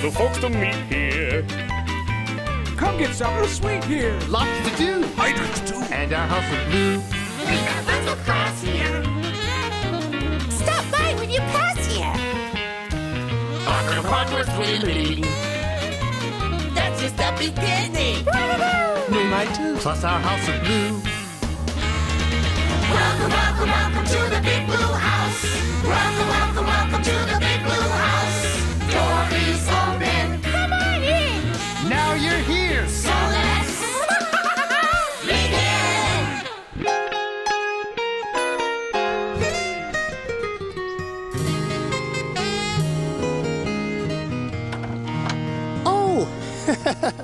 the folks to meet here. Come get something sweet here. Lots to do. Hydrants too. And our house is blue. We got lots of class here. Stop by when you pass here. Our progress swimming. That's just the beginning. Moonlight too. Plus our house is blue. Welcome, welcome, welcome to the big blue house. Welcome, welcome, welcome to the big blue house. Door is open. Come on in. Now you're here. So let's begin. Oh,